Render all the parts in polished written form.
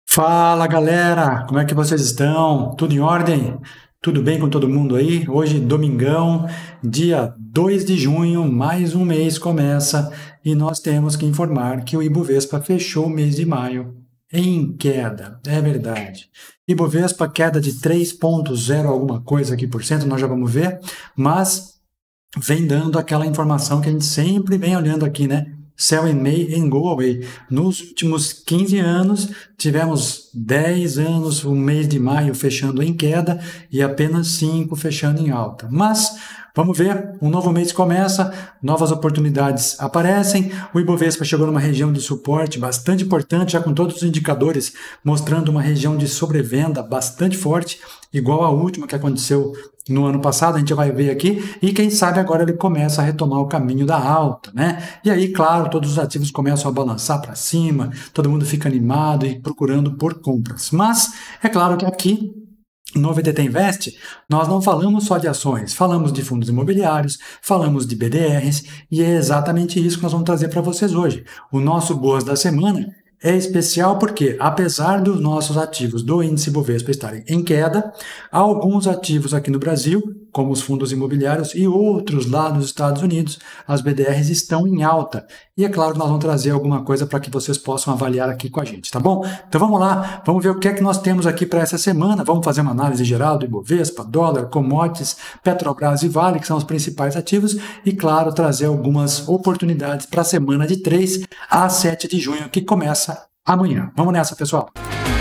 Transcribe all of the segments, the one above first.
Fala galera, como é que vocês estão? Tudo em ordem? Tudo bem com todo mundo aí? Hoje, domingão, dia 2 de junho, mais um mês começa e nós temos que informar que o Ibovespa fechou o mês de maio em queda, é verdade. Ibovespa queda de 3,0 alguma coisa aqui por cento, nós já vamos ver, mas vem dando aquela informação que a gente sempre vem olhando aqui, né? Sell in May and go away. Nos últimos 15 anos, tivemos 10 anos, o mês de maio fechando em queda e apenas 5 fechando em alta. Mas, vamos ver, um novo mês começa, novas oportunidades aparecem, o Ibovespa chegou numa região de suporte bastante importante, já com todos os indicadores mostrando uma região de sobrevenda bastante forte, igual a última que aconteceu no ano passado, a gente vai ver aqui, e quem sabe agora ele começa a retomar o caminho da alta, né? E aí, claro, todos os ativos começam a balançar para cima, todo mundo fica animado e procurando por compras. Mas, é claro que aqui, no VDT Invest, nós não falamos só de ações, falamos de fundos imobiliários, falamos de BDRs, e é exatamente isso que nós vamos trazer para vocês hoje. O nosso Boas da Semana é especial porque, apesar dos nossos ativos do índice Bovespa estarem em queda, alguns ativos aqui no Brasil, como os fundos imobiliários e outros lá nos Estados Unidos, as BDRs estão em alta. E é claro, nós vamos trazer alguma coisa para que vocês possam avaliar aqui com a gente, tá bom? Então vamos lá, vamos ver o que é que nós temos aqui para essa semana. Vamos fazer uma análise geral do Ibovespa, dólar, commodities, Petrobras e Vale, que são os principais ativos, e claro, trazer algumas oportunidades para a semana de 3 a 7 de junho, que começa amanhã. Vamos nessa, pessoal!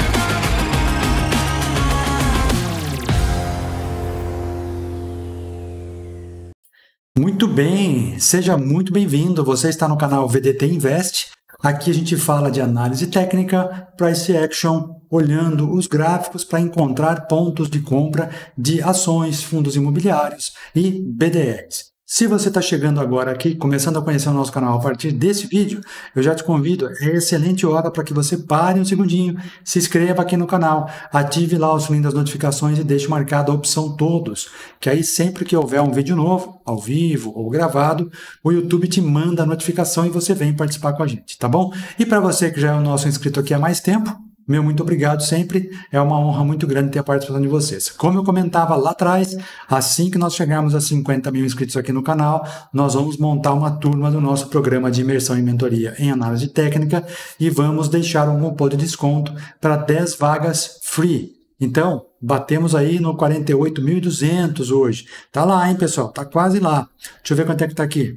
Muito bem, seja muito bem-vindo. Você está no canal VDT Invest. Aqui a gente fala de análise técnica, price action, olhando os gráficos para encontrar pontos de compra de ações, fundos imobiliários e BDRs. Se você está chegando agora aqui, começando a conhecer o nosso canal a partir desse vídeo, eu já te convido, é excelente hora para que você pare um segundinho, se inscreva aqui no canal, ative lá o sininho das notificações e deixe marcada a opção todos, que aí sempre que houver um vídeo novo, ao vivo ou gravado, o YouTube te manda a notificação e você vem participar com a gente, tá bom? E para você que já é o nosso inscrito aqui há mais tempo, meu muito obrigado sempre, é uma honra muito grande ter a participação de vocês. Como eu comentava lá atrás, assim que nós chegarmos a 50 mil inscritos aqui no canal, nós vamos montar uma turma do nosso programa de imersão e mentoria em análise técnica e vamos deixar um cupom de desconto para 10 vagas free. Então, batemos aí no 48.200 hoje. Tá lá, hein, pessoal? Tá quase lá. Deixa eu ver quanto é que tá aqui.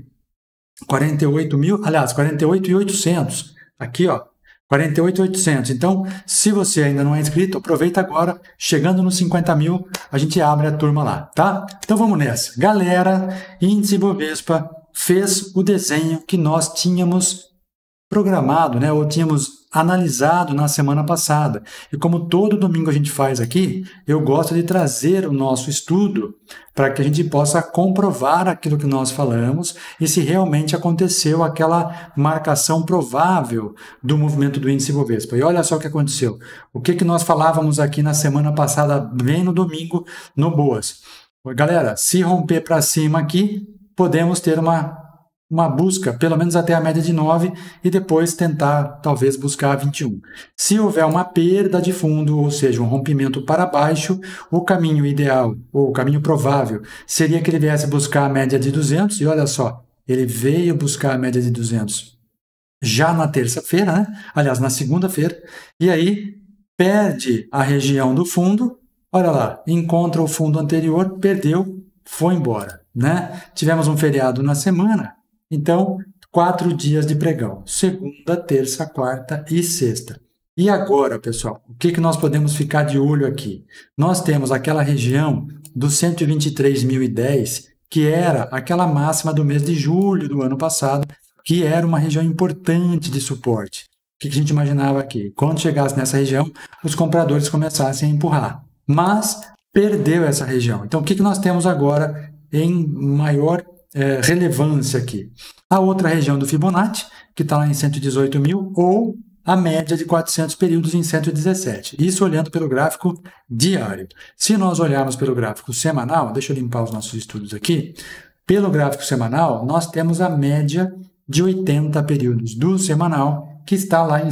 48 mil, aliás, 48.800. Aqui, ó. 48.800. Então, se você ainda não é inscrito, aproveita agora. Chegando nos 50 mil, a gente abre a turma lá, tá? Então vamos nessa. Galera, índice Bovespa fez o desenho que nós tínhamos programado, né? Ou tínhamos analisado na semana passada. E como todo domingo a gente faz aqui, eu gosto de trazer o nosso estudo para que a gente possa comprovar aquilo que nós falamos e se realmente aconteceu aquela marcação provável do movimento do índice Bovespa. E olha só o que aconteceu. O que nós falávamos aqui na semana passada, bem no domingo, no Boas. Galera, se romper para cima aqui, podemos ter uma busca, pelo menos até a média de 9, e depois tentar, talvez, buscar a 21. Se houver uma perda de fundo, ou seja, um rompimento para baixo, o caminho ideal, ou o caminho provável, seria que ele viesse buscar a média de 200, e olha só, ele veio buscar a média de 200 já na terça-feira, né? Aliás, na segunda-feira, e aí perde a região do fundo, olha lá, encontra o fundo anterior, perdeu, foi embora, né? Tivemos um feriado na semana, então, 4 dias de pregão, segunda, terça, quarta e sexta. E agora, pessoal, o que nós podemos ficar de olho aqui? Nós temos aquela região dos 123.010, que era aquela máxima do mês de julho do ano passado, que era uma região importante de suporte. O que a gente imaginava aqui? Quando chegasse nessa região, os compradores começassem a empurrar. Mas perdeu essa região. Então, o que nós temos agora em maior relevância aqui? A outra região do Fibonacci, que está lá em 118 mil, ou a média de 400 períodos em 117. Isso olhando pelo gráfico diário. Se nós olharmos pelo gráfico semanal, deixa eu limpar os nossos estudos aqui, pelo gráfico semanal, nós temos a média de 80 períodos do semanal que está lá em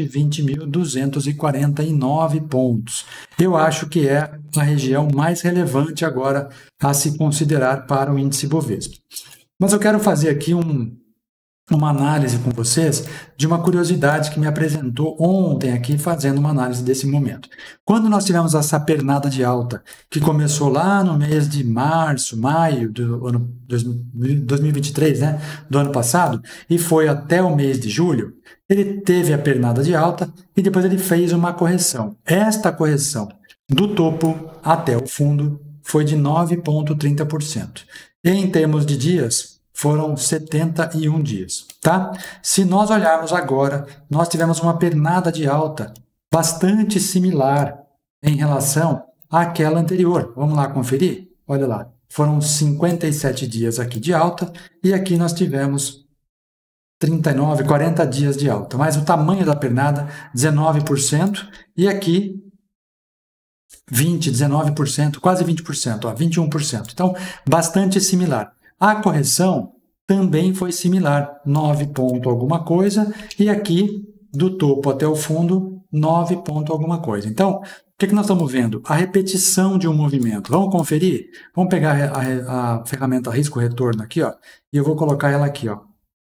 120.249 pontos. Eu acho que é a região mais relevante agora a se considerar para o índice Bovespa. Mas eu quero fazer aqui uma análise com vocês de uma curiosidade que me apresentou ontem aqui fazendo uma análise desse momento. Quando nós tivemos essa pernada de alta que começou lá no mês de março, maio do ano 2023, né, do ano passado, e foi até o mês de julho, ele teve a pernada de alta e depois ele fez uma correção. Esta correção do topo até o fundo foi de 9,30%. Em termos de dias, foram 71 dias, tá? Se nós olharmos agora, nós tivemos uma pernada de alta bastante similar em relação àquela anterior. Vamos lá conferir? Olha lá, foram 57 dias aqui de alta e aqui nós tivemos 39, 40 dias de alta. Mas o tamanho da pernada, 19%, e aqui 20, 19%, quase 20%, ó, 21%. Então, bastante similar. A correção também foi similar, 9 ponto alguma coisa, e aqui, do topo até o fundo, 9 ponto alguma coisa. Então, o que nós estamos vendo? A repetição de um movimento. Vamos conferir? Vamos pegar a ferramenta risco-retorno aqui, ó, e eu vou colocar ela aqui, ó,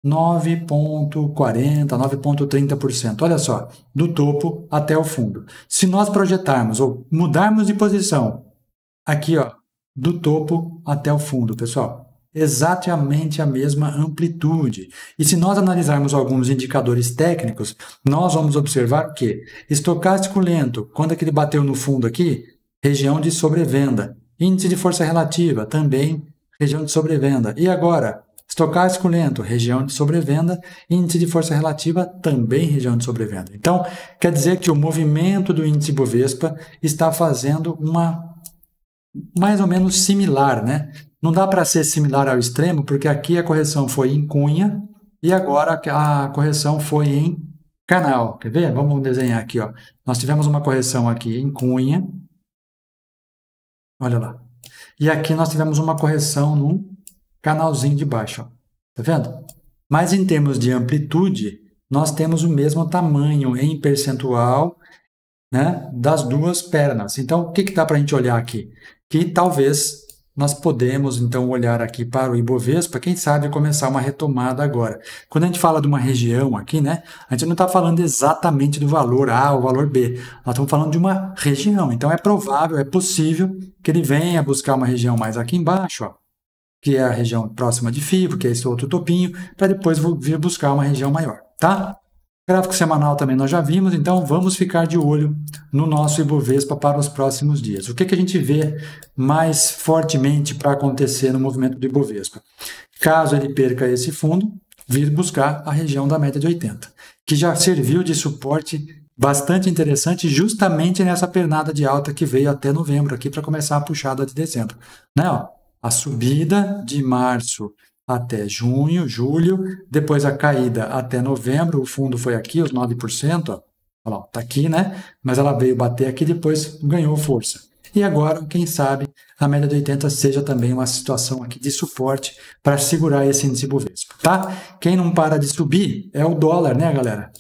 9,40%, 9,30%. Olha só, do topo até o fundo. Se nós projetarmos ou mudarmos de posição aqui, ó, do topo até o fundo, pessoal, exatamente a mesma amplitude. E se nós analisarmos alguns indicadores técnicos, nós vamos observar que estocástico lento, quando é que ele bateu no fundo aqui, região de sobrevenda. Índice de força relativa, também região de sobrevenda. E agora, estocástico lento, região de sobrevenda, índice de força relativa, também região de sobrevenda. Então, quer dizer que o movimento do índice Bovespa está fazendo uma mais ou menos similar, né? Não dá para ser similar ao extremo, porque aqui a correção foi em cunha e agora a correção foi em canal. Quer ver? Vamos desenhar aqui, ó. Nós tivemos uma correção aqui em cunha. Olha lá. E aqui nós tivemos uma correção no canalzinho de baixo, ó. Tá vendo? Mas em termos de amplitude, nós temos o mesmo tamanho em percentual, né, das duas pernas. Então, o que dá para a gente olhar aqui? Que talvez nós podemos, então, olhar aqui para o Ibovespa, quem sabe começar uma retomada agora. Quando a gente fala de uma região aqui, né, a gente não está falando exatamente do valor A ou valor B, nós estamos falando de uma região. Então, é provável, é possível que ele venha buscar uma região mais aqui embaixo, ó, que é a região próxima de FIBO, que é esse outro topinho, para depois vir buscar uma região maior, tá? Gráfico semanal também nós já vimos, então vamos ficar de olho no nosso Ibovespa para os próximos dias. O que a gente vê mais fortemente para acontecer no movimento do Ibovespa? Caso ele perca esse fundo, vir buscar a região da média de 80, que já serviu de suporte bastante interessante justamente nessa pernada de alta que veio até novembro aqui para começar a puxada de dezembro. Né? Ó, a subida de março até junho, julho, depois a caída até novembro, o fundo foi aqui, os 9%, ó. Olha lá, tá aqui, né? Mas ela veio bater aqui, depois ganhou força. E agora, quem sabe, a média de 80 seja também uma situação aqui de suporte para segurar esse índice Bovespa, tá? Quem não para de subir é o dólar, né, galera?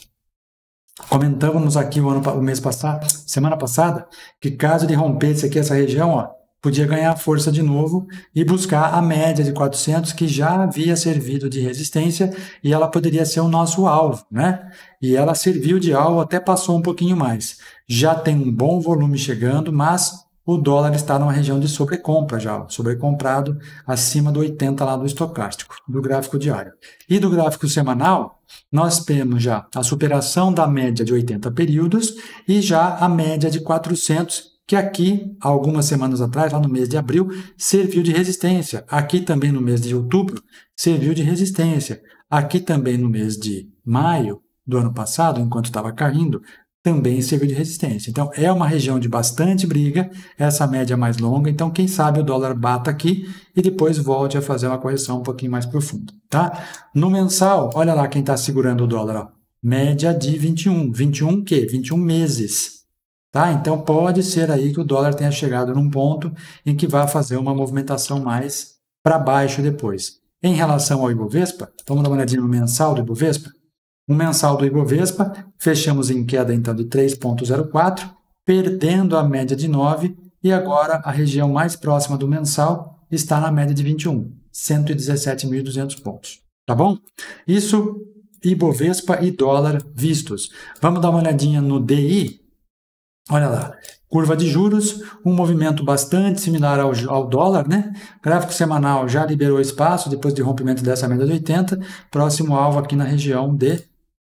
Comentamos aqui o mês passado, semana passada, que caso ele rompesse aqui essa região, ó, podia ganhar força de novo e buscar a média de 400, que já havia servido de resistência, e ela poderia ser o nosso alvo, né? E ela serviu de alvo, até passou um pouquinho mais. Já tem um bom volume chegando, mas o dólar está numa região de sobrecompra já, sobrecomprado acima do 80 lá do estocástico, do gráfico diário. E do gráfico semanal, nós temos já a superação da média de 80 períodos e já a média de 400, que aqui, algumas semanas atrás, lá no mês de abril, serviu de resistência. Aqui também no mês de outubro, serviu de resistência. Aqui também no mês de maio do ano passado, enquanto estava caindo, também serviu de resistência. Então, é uma região de bastante briga, essa média mais longa. Então, quem sabe o dólar bata aqui e depois volte a fazer uma correção um pouquinho mais profunda, tá? No mensal, olha lá quem está segurando o dólar, ó. Média de 21. 21 o quê? 21 meses. Tá? Então, pode ser aí que o dólar tenha chegado num ponto em que vai fazer uma movimentação mais para baixo depois. Em relação ao Ibovespa, vamos dar uma olhadinha no mensal do Ibovespa. O mensal do Ibovespa, fechamos em queda então de 3,04, perdendo a média de 9, e agora a região mais próxima do mensal está na média de 21, 117.200 pontos. Tá bom? Isso, Ibovespa e dólar vistos. Vamos dar uma olhadinha no DI? Olha lá, curva de juros, um movimento bastante similar ao dólar, né? Gráfico semanal já liberou espaço depois de rompimento dessa média de 80, próximo alvo aqui na região de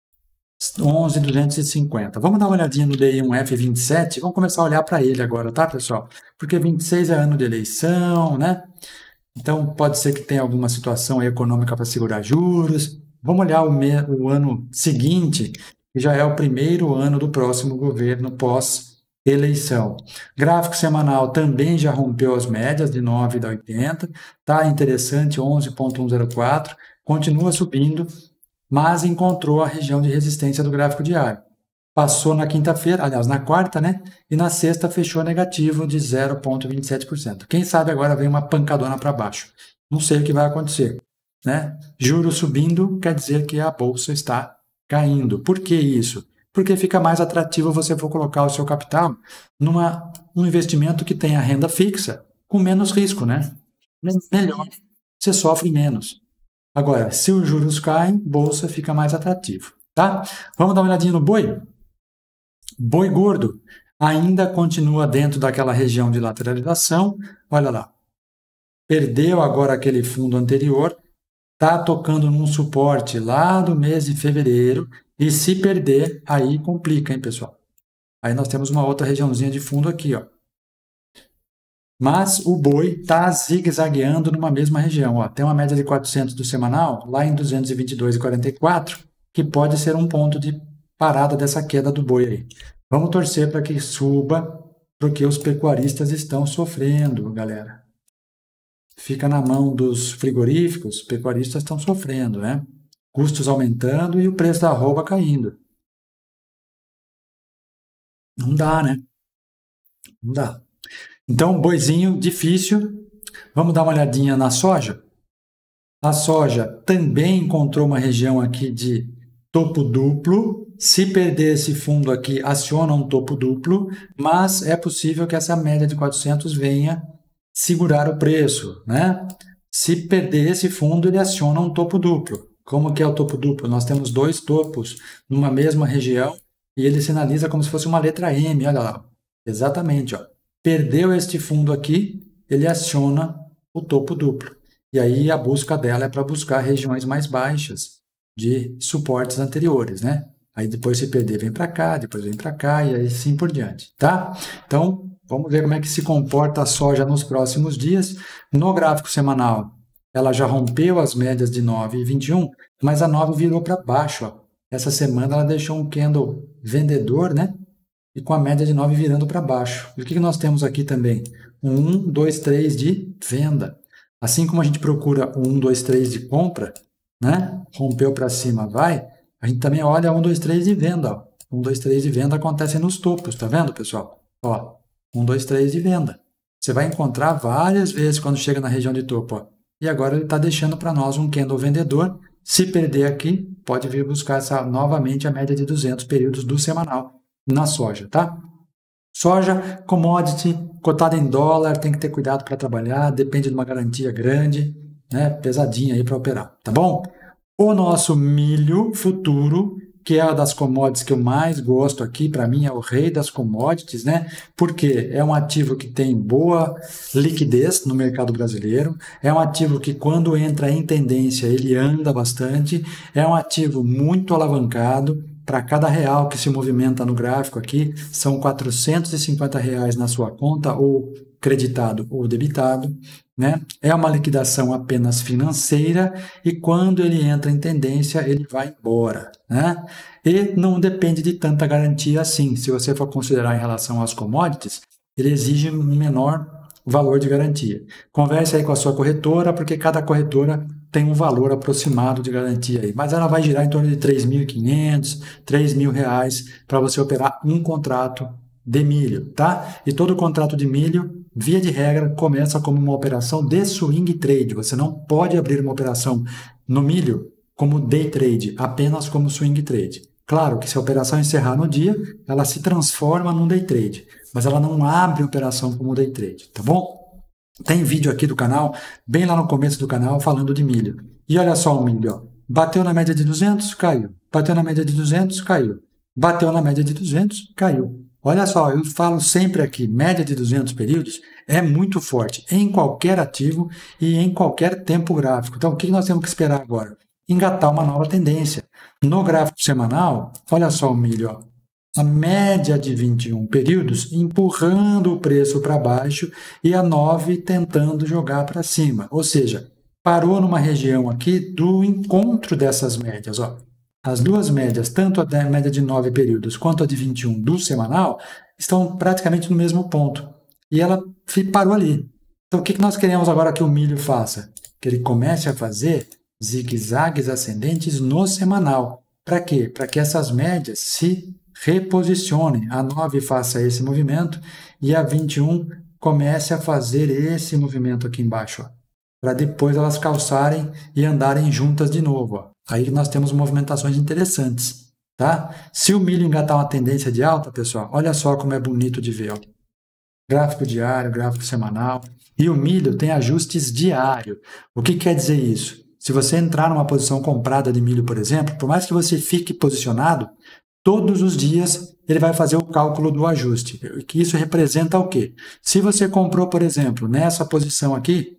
11.250. Vamos dar uma olhadinha no DI1F27, vamos começar a olhar para ele agora, tá, pessoal? Porque 26 é ano de eleição, né? Então, pode ser que tenha alguma situação econômica para segurar juros. Vamos olhar o ano seguinte, que já é o primeiro ano do próximo governo pós-eleição. Gráfico semanal também já rompeu as médias de 9 da 80, tá interessante, 11.104, continua subindo, mas encontrou a região de resistência do gráfico diário. Passou na quinta-feira, aliás, na quarta, né? E na sexta fechou negativo de 0,27%. Quem sabe agora vem uma pancadona para baixo. Não sei o que vai acontecer, né? Juros subindo quer dizer que a bolsa está caindo. Por que isso? Porque fica mais atrativo você for colocar o seu capital num investimento que tenha renda fixa, com menos risco, né? Melhor, você sofre menos. Agora, se os juros caem, bolsa fica mais atrativo, tá? Vamos dar uma olhadinha no boi? Boi gordo ainda continua dentro daquela região de lateralização. Olha lá. Perdeu agora aquele fundo anterior. Está tocando num suporte lá do mês de fevereiro. E se perder, aí complica, hein, pessoal? Aí nós temos uma outra regiãozinha de fundo aqui, ó. Mas o boi está zigue-zagueando numa mesma região. Ó. Tem uma média de 400 do semanal, lá em 222,44, que pode ser um ponto de parada dessa queda do boi aí. Vamos torcer para que suba, porque os pecuaristas estão sofrendo, galera. Fica na mão dos frigoríficos, os pecuaristas estão sofrendo, né? Custos aumentando e o preço da arroba caindo. Não dá, né? Não dá. Então, boizinho difícil. Vamos dar uma olhadinha na soja? A soja também encontrou uma região aqui de topo duplo. Se perder esse fundo aqui, aciona um topo duplo, mas é possível que essa média de 400 venha segurar o preço, né? Se perder esse fundo, ele aciona um topo duplo. Como que é o topo duplo? Nós temos dois topos numa mesma região e ele sinaliza como se fosse uma letra M, olha lá. Exatamente, ó. Perdeu este fundo aqui, ele aciona o topo duplo. E aí a busca dela é para buscar regiões mais baixas de suportes anteriores, né? Aí depois se perder vem para cá, depois vem para cá e assim por diante, tá? Então, vamos ver como é que se comporta a soja nos próximos dias. No gráfico semanal, ela já rompeu as médias de 9 e 21, mas a 9 virou para baixo, ó. Essa semana ela deixou um candle vendedor, né? E com a média de 9 virando para baixo. E o que nós temos aqui também? Um 1, 2, 3 de venda. Assim como a gente procura o 1, 2, 3 de compra, né? Rompeu para cima, vai. A gente também olha 1, 2, 3 de venda. Ó. 1, 2, 3 de venda acontece nos topos, tá vendo, pessoal? Ó, 1, 2, 3 de venda. Você vai encontrar várias vezes quando chega na região de topo. Ó. E agora ele está deixando para nós um candle vendedor. Se perder aqui, pode vir buscar novamente a média de 200 períodos do semanal na soja, tá? Soja, commodity, cotada em dólar, tem que ter cuidado para trabalhar, depende de uma garantia grande, né? Pesadinha aí para operar, tá bom? O nosso milho futuro, que é uma das commodities que eu mais gosto aqui, para mim é o rei das commodities, né? Porque é um ativo que tem boa liquidez no mercado brasileiro, é um ativo que quando entra em tendência ele anda bastante, é um ativo muito alavancado. Para cada real que se movimenta no gráfico aqui, são R$450 na sua conta, ou creditado ou debitado, né? É uma liquidação apenas financeira e quando ele entra em tendência, ele vai embora, né? E não depende de tanta garantia assim. Se você for considerar em relação às commodities, ele exige um menor valor de garantia. Converse aí com a sua corretora, porque cada corretora tem um valor aproximado de garantia aí, mas ela vai girar em torno de R$3.500, R$3.000 para você operar um contrato de milho, tá? E todo contrato de milho, via de regra, começa como uma operação de swing trade. Você não pode abrir uma operação no milho como day trade, apenas como swing trade. Claro que se a operação encerrar no dia, ela se transforma num day trade, mas ela não abre a operação como day trade, tá bom? Tem vídeo aqui do canal, bem lá no começo do canal, falando de milho. E olha só o milho, ó. Bateu na média de 200, caiu. Bateu na média de 200, caiu. Bateu na média de 200, caiu. Olha só, eu falo sempre aqui, média de 200 períodos é muito forte em qualquer ativo e em qualquer tempo gráfico. Então, o que nós temos que esperar agora? Engatar uma nova tendência. No gráfico semanal, olha só o milho, ó. A média de 21 períodos empurrando o preço para baixo e a 9 tentando jogar para cima. Ou seja, parou numa região aqui do encontro dessas médias. Ó. As duas médias, tanto a média de 9 períodos quanto a de 21 do semanal, estão praticamente no mesmo ponto. E ela parou ali. Então, o que nós queremos agora que o milho faça? Que ele comece a fazer zigue-zagues ascendentes no semanal. Para quê? Para que essas médias se reposicionem. A 9 faça esse movimento e a 21 comece a fazer esse movimento aqui embaixo, para depois elas calçarem e andarem juntas de novo. Ó. Aí nós temos movimentações interessantes. Tá? Se o milho engatar uma tendência de alta, pessoal, olha só como é bonito de ver. Ó. Gráfico diário, gráfico semanal. E o milho tem ajustes diários. O que quer dizer isso? Se você entrar numa posição comprada de milho, por exemplo, por mais que você fique posicionado, todos os dias ele vai fazer o cálculo do ajuste. Que isso representa o quê? Se você comprou, por exemplo, nessa posição aqui,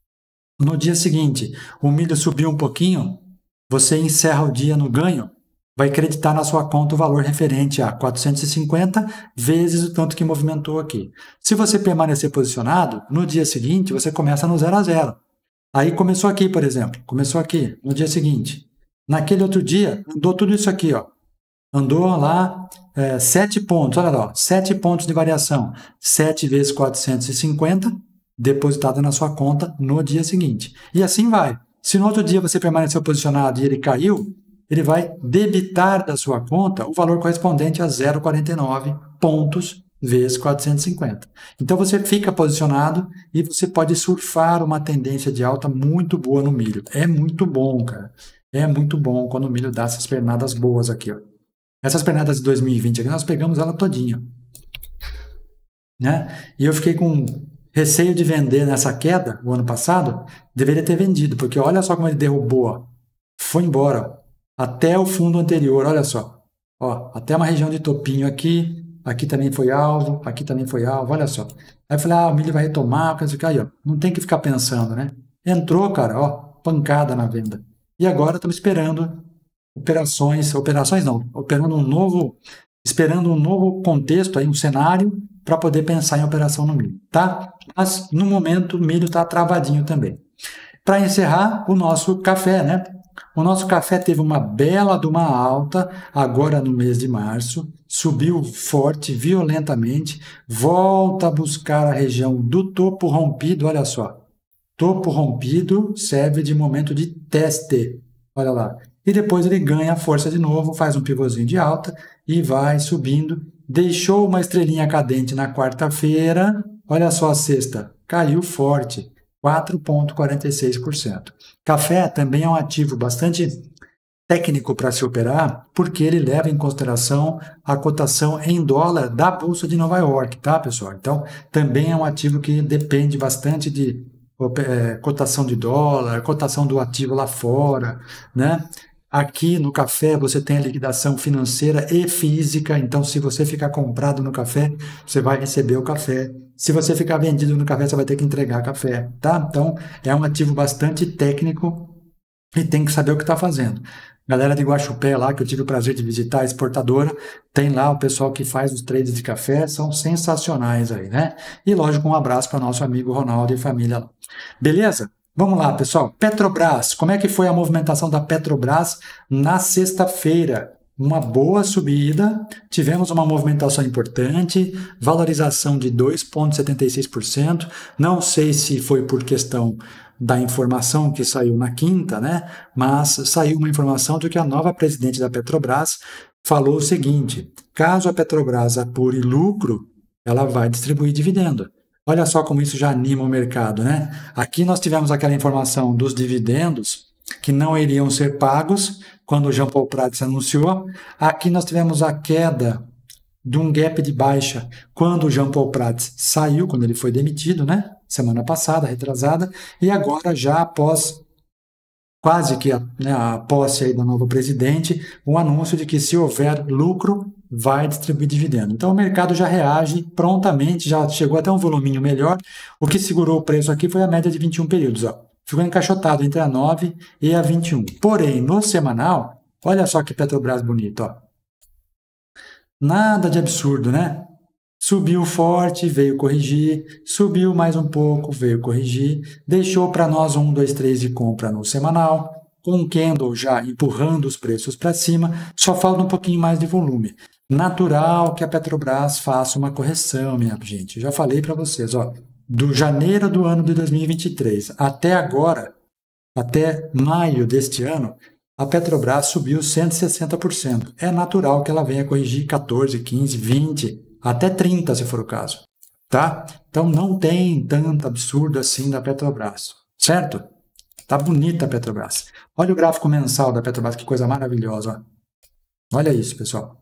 no dia seguinte o milho subiu um pouquinho, você encerra o dia no ganho, vai creditar na sua conta o valor referente a 450 vezes o tanto que movimentou aqui. Se você permanecer posicionado, no dia seguinte você começa no 0 a 0. Aí começou aqui, por exemplo, começou aqui, no dia seguinte. Naquele outro dia, andou tudo isso aqui, ó. Andou lá 7 pontos, olha lá, 7 pontos de variação, 7 vezes 450, depositada na sua conta no dia seguinte. E assim vai. Se no outro dia você permaneceu posicionado e ele caiu, ele vai debitar da sua conta o valor correspondente a 0,49 pontos vezes 450. Então você fica posicionado e você pode surfar uma tendência de alta muito boa no milho. É muito bom, cara. É muito bom quando o milho dá essas pernadas boas aqui, ó. Essas pernadas de 2020 aqui, nós pegamos ela todinha. Né? E eu fiquei com receio de vender nessa queda, o ano passado, deveria ter vendido, porque olha só como ele derrubou. Ó. Foi embora. Ó. Até o fundo anterior, olha só. Ó, até uma região de topinho aqui, aqui também foi alvo, aqui também foi alvo, olha só. Aí eu falei, o milho vai retomar, aí, ó. Não tem que ficar pensando, né? Entrou, cara, ó, pancada na venda. E agora estamos esperando esperando um novo contexto, aí, um cenário para poder pensar em operação no milho, tá? Mas, no momento, o milho está travadinho também. Para encerrar, o nosso café, né? O nosso café teve uma bela de uma alta agora no mês de março, subiu forte, violentamente, volta a buscar a região do topo rompido, olha só. Topo rompido serve de momento de teste, olha lá. E depois ele ganha força de novo, faz um pivôzinho de alta e vai subindo. Deixou uma estrelinha cadente na quarta-feira, olha só a sexta, caiu forte, 4,46%. Café também é um ativo bastante técnico para se operar, porque ele leva em consideração a cotação em dólar da Bolsa de Nova York, tá, pessoal? Então, também é um ativo que depende bastante de cotação de dólar, cotação do ativo lá fora, né? Aqui no café você tem a liquidação financeira e física, então se você ficar comprado no café, você vai receber o café. Se você ficar vendido no café, você vai ter que entregar café, tá? Então é um ativo bastante técnico e tem que saber o que está fazendo. Galera de Guaxupé lá, que eu tive o prazer de visitar, a exportadora, tem lá o pessoal que faz os trades de café, são sensacionais aí, né? E lógico, um abraço para nosso amigo Ronaldo e família lá. Beleza? Vamos lá, pessoal. Petrobras. Como é que foi a movimentação da Petrobras na sexta-feira? Uma boa subida, tivemos uma movimentação importante, valorização de 2,76%. Não sei se foi por questão da informação que saiu na quinta, né? Mas saiu uma informação de que a nova presidente da Petrobras falou o seguinte: caso a Petrobras apure lucro, ela vai distribuir dividendo. Olha só como isso já anima o mercado, né? Aqui nós tivemos aquela informação dos dividendos que não iriam ser pagos quando o Jean Paul Prats anunciou. Aqui nós tivemos a queda de um gap de baixa quando o Jean Paul Prats saiu, quando ele foi demitido, né? Semana passada, retrasada, e agora já após quase que a posse aí do novo presidente, o anúncio de que se houver lucro, vai distribuir dividendo. Então o mercado já reage prontamente, já chegou até um voluminho melhor. O que segurou o preço aqui foi a média de 21 períodos. Ó. Ficou encaixotado entre a 9 e a 21. Porém, no semanal, olha só que Petrobras bonito. Ó. Nada de absurdo, né? Subiu forte, veio corrigir, subiu mais um pouco, veio corrigir, deixou para nós 1, 2, 3 de compra no semanal, com o candle já empurrando os preços para cima, só falta um pouquinho mais de volume. Natural que a Petrobras faça uma correção, minha gente. Já falei para vocês, ó, do janeiro do ano de 2023 até agora, até maio deste ano, a Petrobras subiu 160%. É natural que ela venha corrigir 14, 15, 20%, até 30, se for o caso, tá? Então não tem tanto absurdo assim da Petrobras, certo? Tá bonita a Petrobras. Olha o gráfico mensal da Petrobras, que coisa maravilhosa. Ó. Olha isso, pessoal.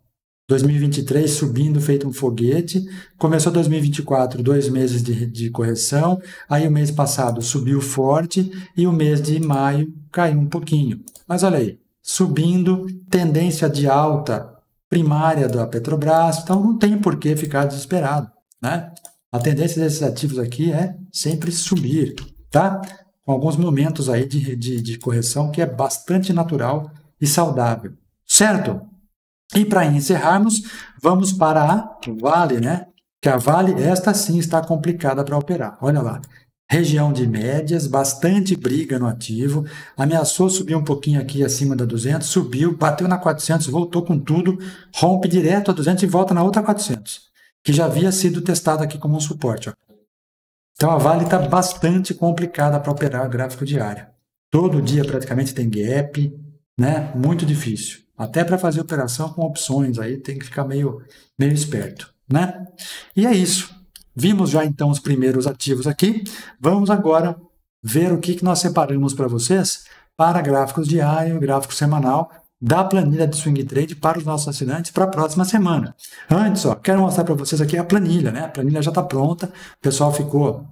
2023 subindo, feito um foguete. Começou 2024, 2 meses de correção. Aí o mês passado subiu forte e o mês de maio caiu um pouquinho. Mas olha aí, subindo, tendência de alta primária da Petrobras, então não tem por que ficar desesperado, né? A tendência desses ativos aqui é sempre subir, tá? Com alguns momentos aí de correção que é bastante natural e saudável, certo? E para encerrarmos, vamos para a Vale, né? Que a Vale, esta sim está complicada para operar, olha lá. Região de médias, bastante briga no ativo, ameaçou subir um pouquinho aqui acima da 200, subiu, bateu na 400, voltou com tudo, rompe direto a 200 e volta na outra 400, que já havia sido testada aqui como um suporte. Ó. Então a Vale está bastante complicada para operar gráfico diário. Todo dia praticamente tem gap, né? Muito difícil. Até para fazer operação com opções aí tem que ficar meio esperto, né? E é isso. Vimos já então os primeiros ativos aqui. Vamos agora ver o que nós separamos para vocês para gráficos diário, gráfico semanal da planilha de swing trade para os nossos assinantes para a próxima semana. Antes, ó, quero mostrar para vocês aqui a planilha, né? A planilha já está pronta. O pessoal ficou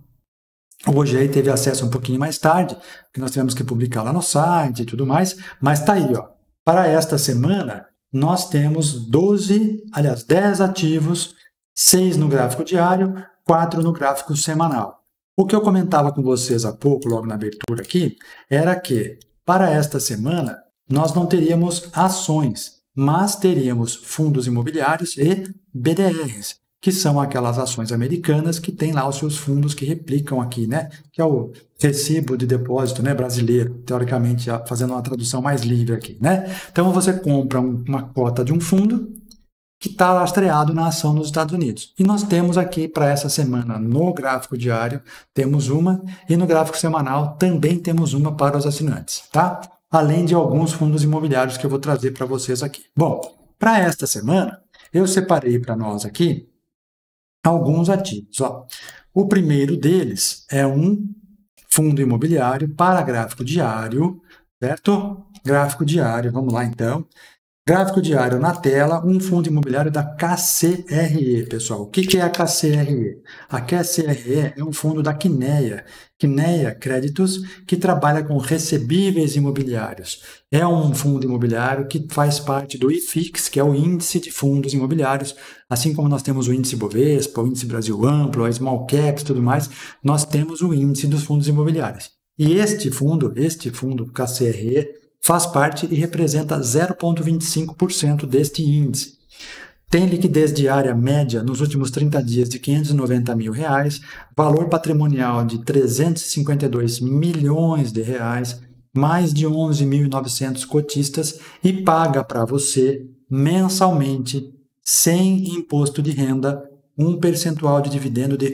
hoje aí teve acesso um pouquinho mais tarde, que nós tivemos que publicar lá no site e tudo mais, mas está aí, ó. Para esta semana, nós temos 10 ativos, 6 no gráfico diário, 4 no gráfico semanal. O que eu comentava com vocês há pouco, logo na abertura aqui, era que, para esta semana, nós não teríamos ações, mas teríamos fundos imobiliários e BDRs, que são aquelas ações americanas que têm lá os seus fundos que replicam aqui, né? Que é o recibo de depósito, né, brasileiro, teoricamente, fazendo uma tradução mais livre aqui, né? Então, você compra uma cota de um fundo que está lastreado na ação nos Estados Unidos. E nós temos aqui para essa semana, no gráfico diário, temos uma, e no gráfico semanal também temos uma para os assinantes, tá? Além de alguns fundos imobiliários que eu vou trazer para vocês aqui. Bom, para esta semana, eu separei para nós aqui alguns ativos. Ó. O primeiro deles é um fundo imobiliário para gráfico diário, certo? Gráfico diário, vamos lá então. Gráfico diário na tela, um fundo imobiliário da KCRE, pessoal. O que é a KCRE? A KCRE é um fundo da Quineia Créditos, que trabalha com recebíveis imobiliários. É um fundo imobiliário que faz parte do IFIX, que é o índice de fundos imobiliários, assim como nós temos o índice Bovespa, o índice Brasil Amplo, a Small Caps e tudo mais, nós temos o índice dos fundos imobiliários. E este fundo KCRE, faz parte e representa 0,25% deste índice. Tem liquidez diária média nos últimos 30 dias de R$ 590 mil, valor patrimonial de R$ 352 milhões, mais de 11.900 cotistas e paga para você mensalmente, sem imposto de renda, um percentual de dividendo de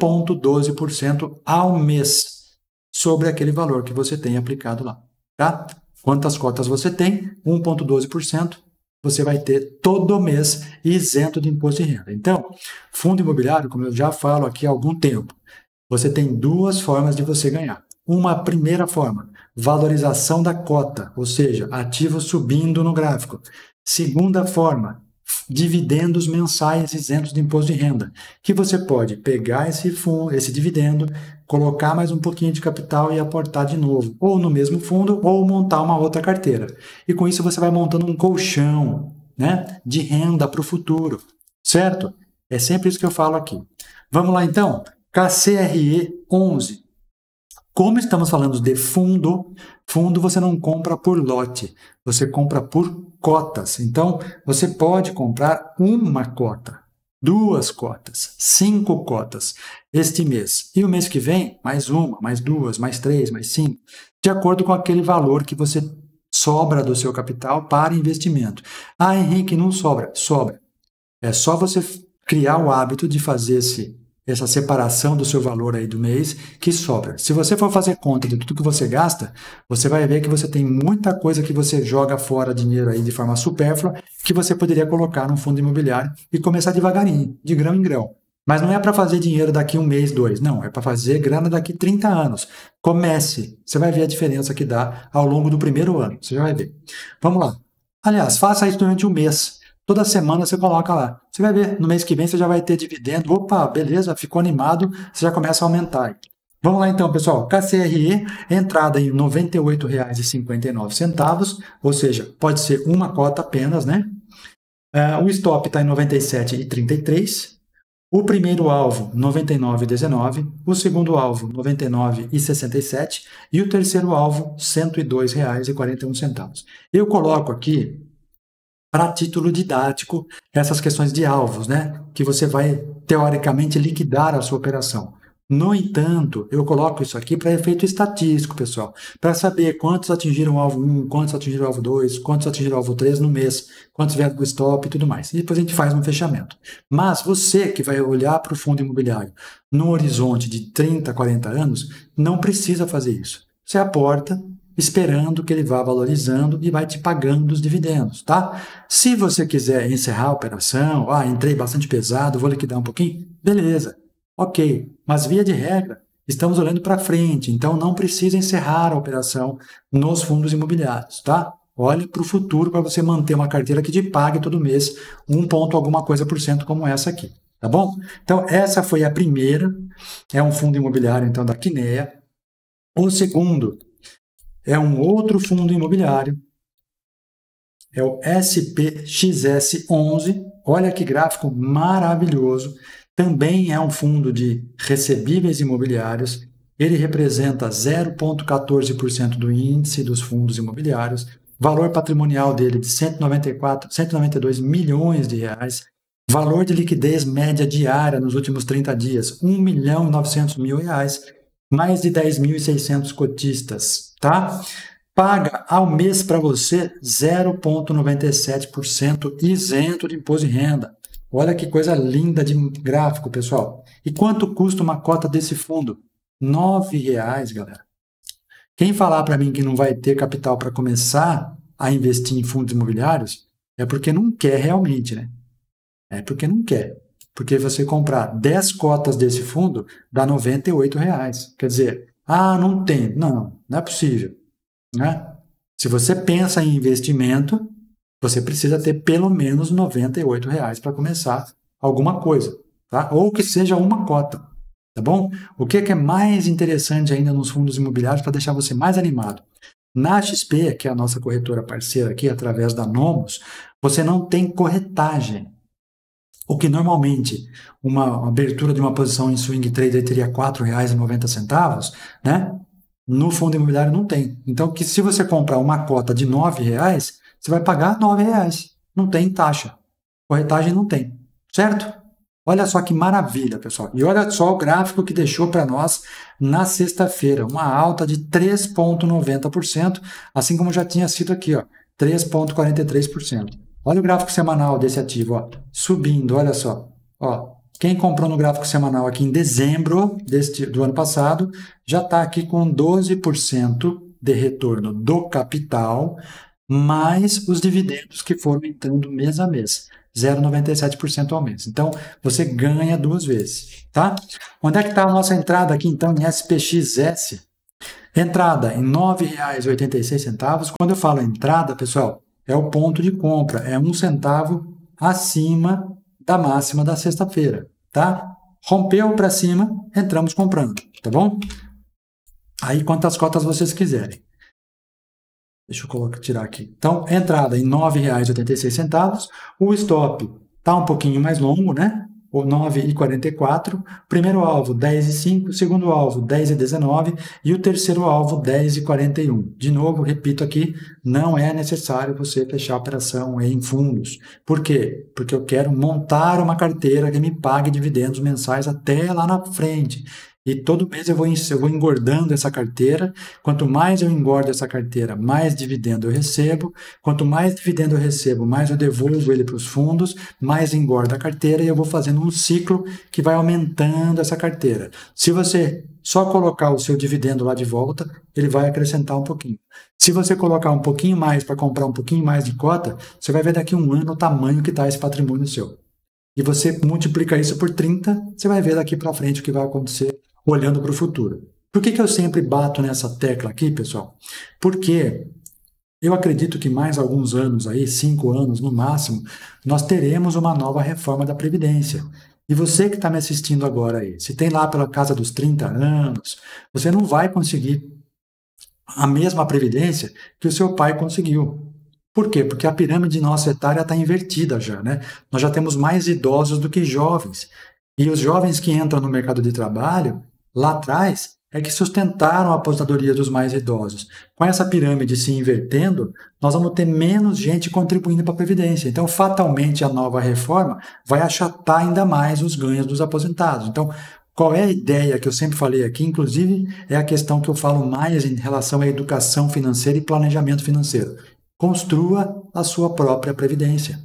1,12% ao mês sobre aquele valor que você tem aplicado lá, tá? Quantas cotas você tem? 1,12%. Você vai ter todo mês isento de imposto de renda. Então, fundo imobiliário, como eu já falo aqui há algum tempo, você tem duas formas de você ganhar. Uma primeira forma, valorização da cota, ou seja, ativo subindo no gráfico. Segunda forma, dividendos mensais isentos de imposto de renda, que você pode pegar esse dividendo, colocar mais um pouquinho de capital e aportar de novo, ou no mesmo fundo, ou montar uma outra carteira. E com isso você vai montando um colchão, né, de renda para o futuro, certo? É sempre isso que eu falo aqui. Vamos lá então? KCRE 11. Como estamos falando de fundo você não compra por lote, você compra por cotas. Então, você pode comprar uma cota, 2 cotas, 5 cotas este mês. E o mês que vem, mais uma, mais 2, mais 3, mais 5, de acordo com aquele valor que você sobra do seu capital para investimento. Ah, Henrique, não sobra. Sobra. É só você criar o hábito de fazer essa separação do seu valor aí do mês que sobra. Se você for fazer conta de tudo que você gasta, você vai ver que você tem muita coisa que você joga fora dinheiro aí de forma supérflua que você poderia colocar num fundo imobiliário e começar devagarinho, de grão em grão. Mas não é para fazer dinheiro daqui 1 mês, 2, não, é para fazer grana daqui 30 anos. Comece, você vai ver a diferença que dá ao longo do primeiro ano, você já vai ver. Vamos lá. Aliás, faça isso durante 1 mês. Toda semana você coloca lá. Você vai ver, no mês que vem você já vai ter dividendo. Opa, beleza, ficou animado, você já começa a aumentar. Vamos lá então, pessoal. KCRE, entrada em R$ 98,59, ou seja, pode ser uma cota apenas, né? O stop está em 97,33. O primeiro alvo, 99,19. O segundo alvo, 99,67. E o terceiro alvo, R$ 102,41. Eu coloco aqui para título didático, essas questões de alvos, né? Que você vai, teoricamente, liquidar a sua operação. No entanto, eu coloco isso aqui para efeito estatístico, pessoal, para saber quantos atingiram o alvo 1, quantos atingiram o alvo 2, quantos atingiram o alvo 3 no mês, quantos vieram com stop e tudo mais. E depois a gente faz um fechamento. Mas você que vai olhar para o fundo imobiliário no horizonte de 30, 40 anos, não precisa fazer isso. Você aporta, esperando que ele vá valorizando e vai te pagando os dividendos, tá? Se você quiser encerrar a operação, entrei bastante pesado, vou liquidar um pouquinho, beleza, ok. Mas via de regra, estamos olhando para frente, então não precisa encerrar a operação nos fundos imobiliários, tá? Olhe para o futuro para você manter uma carteira que te pague todo mês 1 ponto alguma coisa por cento como essa aqui, tá bom? Então essa foi a primeira, é um fundo imobiliário então da Kinea. O segundo é um outro fundo imobiliário, é o SPXS11, olha que gráfico maravilhoso, também é um fundo de recebíveis imobiliários, ele representa 0,14% do índice dos fundos imobiliários, valor patrimonial dele de 192 milhões de reais, valor de liquidez média diária nos últimos 30 dias, R$ 1.900.000, mais de 10.600 cotistas, tá? Paga ao mês para você 0,97% isento de imposto de renda. Olha que coisa linda de gráfico, pessoal. E quanto custa uma cota desse fundo? R$ 9,00, galera. Quem falar para mim que não vai ter capital para começar a investir em fundos imobiliários é porque não quer realmente, né? É porque não quer. Porque você comprar 10 cotas desse fundo dá R$ 98,00. Quer dizer, não tem. Não é possível. Né? Se você pensa em investimento, você precisa ter pelo menos R$ 98,00 para começar alguma coisa. Tá? Ou que seja uma cota. Tá bom? O que é mais interessante ainda nos fundos imobiliários para deixar você mais animado? Na XP, que é a nossa corretora parceira aqui, através da Nomos, você não tem corretagem. O que normalmente uma abertura de uma posição em swing trader teria R$ 4,90, né? No fundo imobiliário não tem. Então, que se você comprar uma cota de R$ 9,00, você vai pagar R$ 9,00. Não tem taxa. Corretagem não tem. Certo? Olha só que maravilha, pessoal. E olha só o gráfico que deixou para nós na sexta-feira. Uma alta de 3,90%, assim como já tinha sido aqui, ó, 3,43%. Olha o gráfico semanal desse ativo, ó, subindo, olha só. Ó, quem comprou no gráfico semanal aqui em dezembro do ano passado, já está aqui com 12% de retorno do capital, mais os dividendos que foram entrando mês a mês, 0,97% ao mês. Então, você ganha 2 vezes, tá? Onde é que está a nossa entrada aqui, então, em SPXS? Entrada em R$ 9,86. Quando eu falo entrada, pessoal, é o ponto de compra, é 1 centavo acima da máxima da sexta-feira, tá? Rompeu para cima, entramos comprando, tá bom? Aí quantas cotas vocês quiserem. Deixa eu tirar aqui. Então, entrada em R$ 9,86. O stop está um pouquinho mais longo, né? O 9,44. Primeiro alvo, 10,5. Segundo alvo, 10,19. E o terceiro alvo, 10,41. De novo, repito aqui, não é necessário você fechar a operação em fundos. Por quê? Porque eu quero montar uma carteira que me pague dividendos mensais até lá na frente. E todo mês eu vou engordando essa carteira. Quanto mais eu engordo essa carteira, mais dividendo eu recebo. Quanto mais dividendo eu recebo, mais eu devolvo ele para os fundos, mais engorda a carteira e eu vou fazendo um ciclo que vai aumentando essa carteira. Se você só colocar o seu dividendo lá de volta, ele vai acrescentar um pouquinho. Se você colocar um pouquinho mais para comprar um pouquinho mais de cota, você vai ver daqui a um ano o tamanho que está esse patrimônio seu. E você multiplica isso por 30, você vai ver daqui para frente o que vai acontecer olhando para o futuro. Por que eu sempre bato nessa tecla aqui, pessoal? Porque eu acredito que mais alguns anos aí, 5 anos no máximo, nós teremos uma nova reforma da Previdência. E você que está me assistindo agora aí, se tem lá pela casa dos 30 anos, você não vai conseguir a mesma Previdência que o seu pai conseguiu. Por quê? Porque a pirâmide nossa etária está invertida já, né? Nós já temos mais idosos do que jovens. E os jovens que entram no mercado de trabalho, lá atrás, é que sustentaram a aposentadoria dos mais idosos. Com essa pirâmide se invertendo, nós vamos ter menos gente contribuindo para a Previdência. Então, fatalmente, a nova reforma vai achatar ainda mais os ganhos dos aposentados. Então, qual é a ideia que eu sempre falei aqui? Inclusive, é a questão que eu falo mais em relação à educação financeira e planejamento financeiro. Construa a sua própria previdência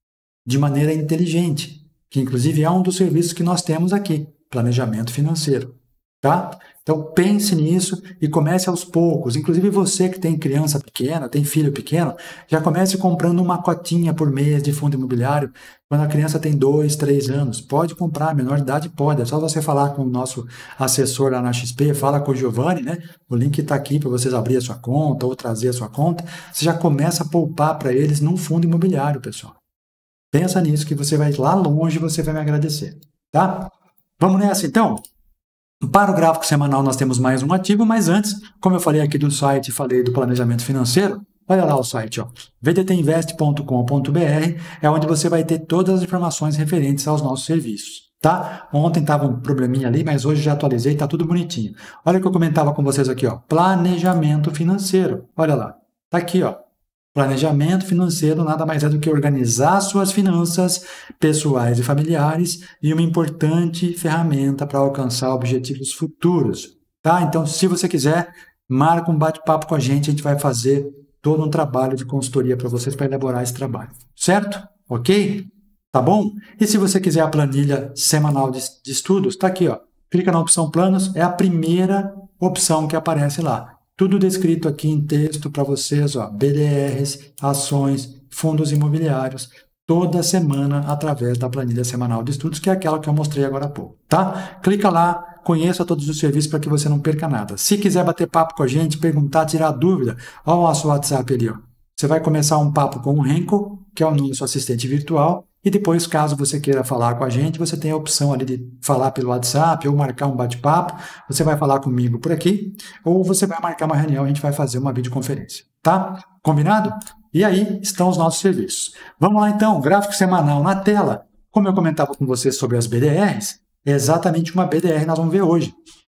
de maneira inteligente, que inclusive é um dos serviços que nós temos aqui, planejamento financeiro, tá? Então pense nisso e comece aos poucos. Inclusive você que tem criança pequena, tem filho pequeno, já comece comprando uma cotinha por mês de fundo imobiliário. Quando a criança tem 2, 3 anos, pode comprar, menor de idade pode. É só você falar com o nosso assessor lá na XP, fala com o Giovanni, né? O link está aqui para vocês abrir a sua conta ou trazer a sua conta. Você já começa a poupar para eles num fundo imobiliário, pessoal. Pensa nisso que você vai lá longe e você vai me agradecer, tá? Vamos nessa então? Para o gráfico semanal nós temos mais um ativo, mas antes, como eu falei aqui do site e falei do planejamento financeiro, olha lá o site, ó, vdtinvest.com.br, é onde você vai ter todas as informações referentes aos nossos serviços, tá? Ontem estava um probleminha ali, mas hoje já atualizei, está tudo bonitinho. Olha o que eu comentava com vocês aqui, ó, planejamento financeiro, olha lá, tá aqui, ó. Planejamento financeiro nada mais é do que organizar suas finanças pessoais e familiares e uma importante ferramenta para alcançar objetivos futuros, tá? Então, se você quiser, marca um bate-papo com a gente vai fazer todo um trabalho de consultoria para vocês para elaborar esse trabalho, certo? Ok? Tá bom? E se você quiser a planilha semanal de estudos, tá aqui, ó. Clica na opção planos, é a primeira opção que aparece lá. Tudo descrito aqui em texto para vocês, ó, BDRs, ações, fundos imobiliários, toda semana através da planilha semanal de estudos, que é aquela que eu mostrei agora há pouco, tá? Clica lá, conheça todos os serviços para que você não perca nada. Se quiser bater papo com a gente, perguntar, tirar dúvida, ó o nosso WhatsApp ali, ó. Você vai começar um papo com o Renko, que é o nosso assistente virtual, e depois, caso você queira falar com a gente, você tem a opção ali de falar pelo WhatsApp ou marcar um bate-papo. Você vai falar comigo por aqui, ou você vai marcar uma reunião, a gente vai fazer uma videoconferência, tá? Combinado? E aí estão os nossos serviços. Vamos lá então, gráfico semanal na tela. Como eu comentava com vocês sobre as BDRs, é exatamente uma BDR que nós vamos ver hoje.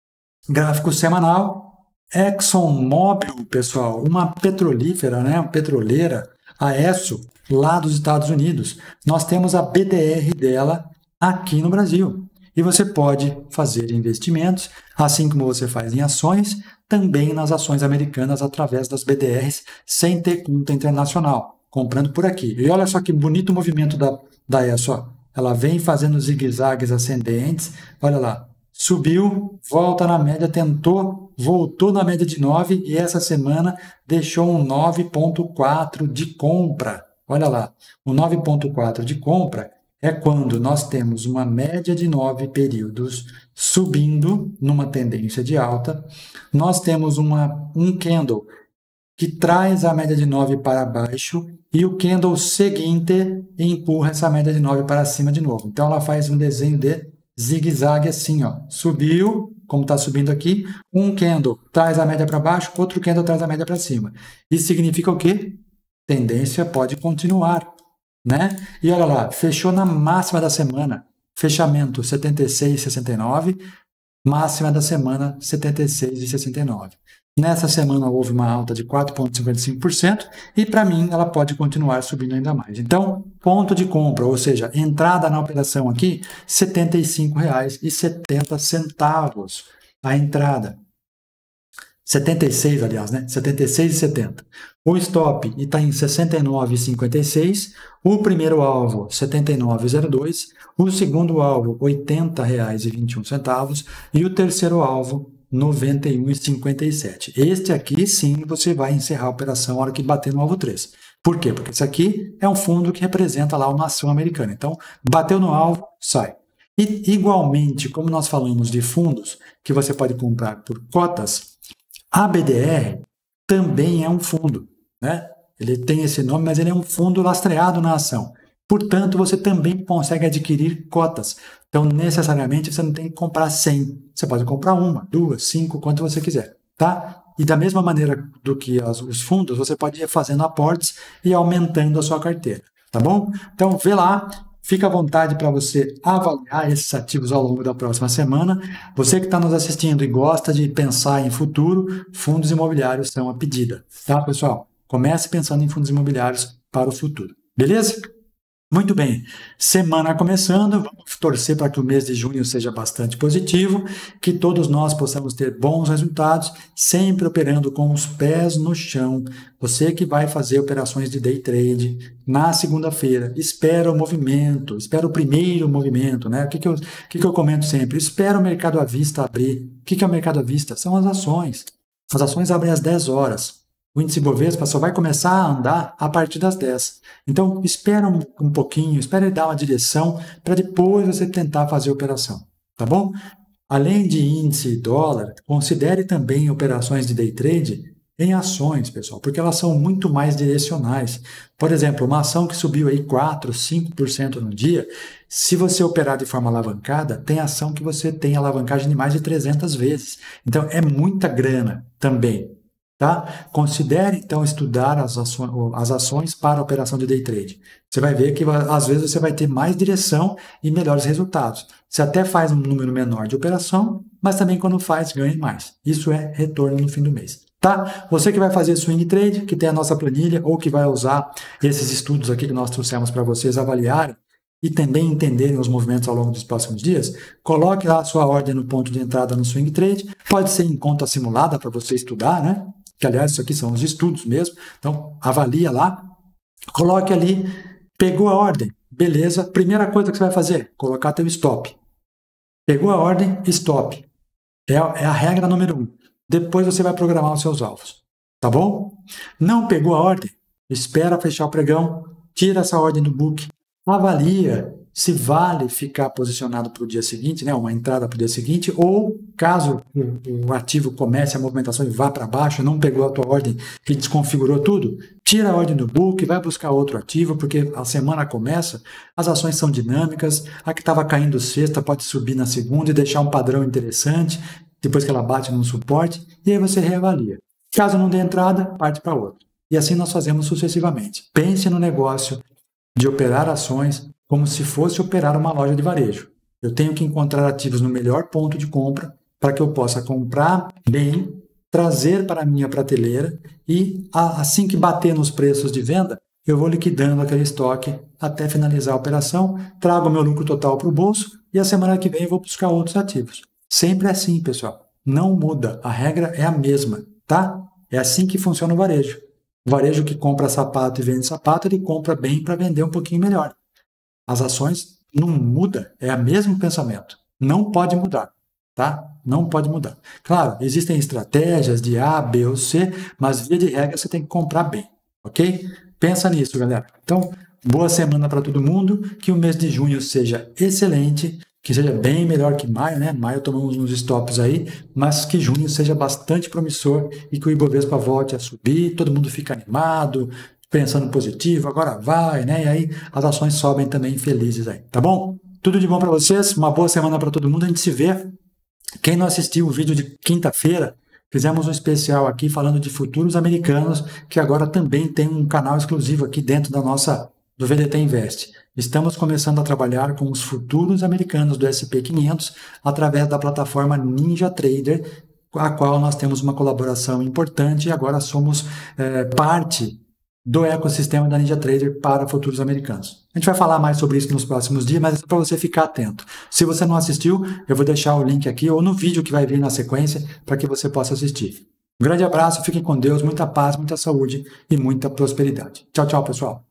Gráfico semanal, ExxonMobil, pessoal, uma petrolífera, né? Uma petroleira, a Esso, lá dos Estados Unidos. Nós temos a BDR dela aqui no Brasil. E você pode fazer investimentos, assim como você faz em ações, também nas ações americanas através das BDRs, sem ter conta internacional, comprando por aqui. E olha só que bonito o movimento da Esso. Ó. Ela vem fazendo zigue-zagues ascendentes. Olha lá. Subiu, volta na média, tentou, voltou na média de 9 e essa semana deixou um 9,4 de compra. Olha lá, o 9,4 de compra é quando nós temos uma média de 9 períodos subindo numa tendência de alta, nós temos um candle que traz a média de 9 para baixo e o candle seguinte empurra essa média de 9 para cima de novo. Então, ela faz um desenho de zigue-zague assim, ó. Subiu, como está subindo aqui, um candle traz a média para baixo, outro candle traz a média para cima. Isso significa o quê? Tendência pode continuar, né? E olha lá, fechou na máxima da semana, fechamento 76,69, máxima da semana 76,69. Nessa semana houve uma alta de 4,55% e para mim ela pode continuar subindo ainda mais. Então, ponto de compra, ou seja, entrada na operação aqui, R$ 75,70 a entrada. 76, aliás, né? 76,70. O stop está em 69,56. O primeiro alvo, 79,02. O segundo alvo, R$ 80,21. E o terceiro alvo, R$ 91,57. Este aqui, sim, você vai encerrar a operação na hora que bater no alvo 3. Por quê? Porque isso aqui é um fundo que representa lá uma ação americana. Então, bateu no alvo, sai. E, igualmente, como nós falamos de fundos que você pode comprar por cotas, a BDR também é um fundo, né? Ele tem esse nome, mas ele é um fundo lastreado na ação. Portanto, você também consegue adquirir cotas. Então, necessariamente, você não tem que comprar 100. Você pode comprar 1, 2, 5, quanto você quiser, tá? E da mesma maneira do que os fundos, você pode ir fazendo aportes e aumentando a sua carteira, tá bom? Então, vê lá. Fica à vontade para você avaliar esses ativos ao longo da próxima semana. Você que está nos assistindo e gosta de pensar em futuro, fundos imobiliários são a pedida. Tá, pessoal? Comece pensando em fundos imobiliários para o futuro. Beleza? Muito bem, semana começando, vamos torcer para que o mês de junho seja bastante positivo, que todos nós possamos ter bons resultados, sempre operando com os pés no chão. Você que vai fazer operações de day trade na segunda-feira, espera o movimento, espera o primeiro movimento, né? O que eu comento sempre? Espera o mercado à vista abrir. O que é o mercado à vista? São as ações. As ações abrem às 10 horas. O índice Bovespa só vai começar a andar a partir das 10. Então, espera um pouquinho, espera ele dar uma direção para depois você tentar fazer a operação, tá bom? Além de índice e dólar, considere também operações de day trade em ações, pessoal, porque elas são muito mais direcionais. Por exemplo, uma ação que subiu aí 4%, 5% no dia, se você operar de forma alavancada, tem ação que você tem alavancagem de mais de 300 vezes. Então, é muita grana também. Tá? Considere, então, estudar as ações para a operação de day trade. Você vai ver que, às vezes, você vai ter mais direção e melhores resultados. Você até faz um número menor de operação, mas também, quando faz, ganha mais. Isso é retorno no fim do mês. Tá? Você que vai fazer swing trade, que tem a nossa planilha, ou que vai usar esses estudos aqui que nós trouxemos para vocês avaliarem e também entenderem os movimentos ao longo dos próximos dias, coloque lá a sua ordem no ponto de entrada no swing trade. Pode ser em conta simulada para você estudar, né? Que, aliás, isso aqui são os estudos mesmo. Então, avalia lá, coloque ali, pegou a ordem, beleza. Primeira coisa que você vai fazer, colocar teu stop. Pegou a ordem, stop. É a regra número 1. Depois você vai programar os seus alvos, tá bom? Não pegou a ordem, espera fechar o pregão, tira essa ordem do book, avalia se vale ficar posicionado para o dia seguinte, né, uma entrada para o dia seguinte, ou caso o ativo comece a movimentação e vá para baixo, não pegou a tua ordem e desconfigurou tudo, tira a ordem do book, vai buscar outro ativo, porque a semana começa, as ações são dinâmicas, a que estava caindo sexta pode subir na segunda e deixar um padrão interessante, depois que ela bate no suporte, e aí você reavalia. Caso não dê entrada, parte para outro. E assim nós fazemos sucessivamente. Pense no negócio de operar ações como se fosse operar uma loja de varejo. Eu tenho que encontrar ativos no melhor ponto de compra para que eu possa comprar bem, trazer para a minha prateleira e assim que bater nos preços de venda, eu vou liquidando aquele estoque até finalizar a operação, trago o meu lucro total para o bolso e a semana que vem eu vou buscar outros ativos. Sempre assim, pessoal. Não muda. A regra é a mesma, tá? É assim que funciona o varejo. O varejo que compra sapato e vende sapato, ele compra bem para vender um pouquinho melhor. As ações não muda, é o mesmo pensamento. Não pode mudar, tá? Não pode mudar. Claro, existem estratégias de A, B ou C, mas via de regra você tem que comprar bem, ok? Pensa nisso, galera. Então, boa semana para todo mundo, que o mês de junho seja excelente, que seja bem melhor que maio, né? Maio tomamos uns stops aí, mas que junho seja bastante promissor e que o Ibovespa volte a subir, todo mundo fica animado, pensando positivo, agora vai, né? E aí as ações sobem também felizes aí, tá bom? Tudo de bom para vocês, uma boa semana para todo mundo, a gente se vê. Quem não assistiu o vídeo de quinta-feira, fizemos um especial aqui falando de futuros americanos, que agora também tem um canal exclusivo aqui dentro do VDT Invest. Estamos começando a trabalhar com os futuros americanos do S&P 500 através da plataforma NinjaTrader, com a qual nós temos uma colaboração importante e agora somos parte do ecossistema da NinjaTrader para futuros americanos. A gente vai falar mais sobre isso nos próximos dias, mas é para você ficar atento. Se você não assistiu, eu vou deixar o link aqui ou no vídeo que vai vir na sequência para que você possa assistir. Um grande abraço, fiquem com Deus, muita paz, muita saúde e muita prosperidade. Tchau, tchau, pessoal.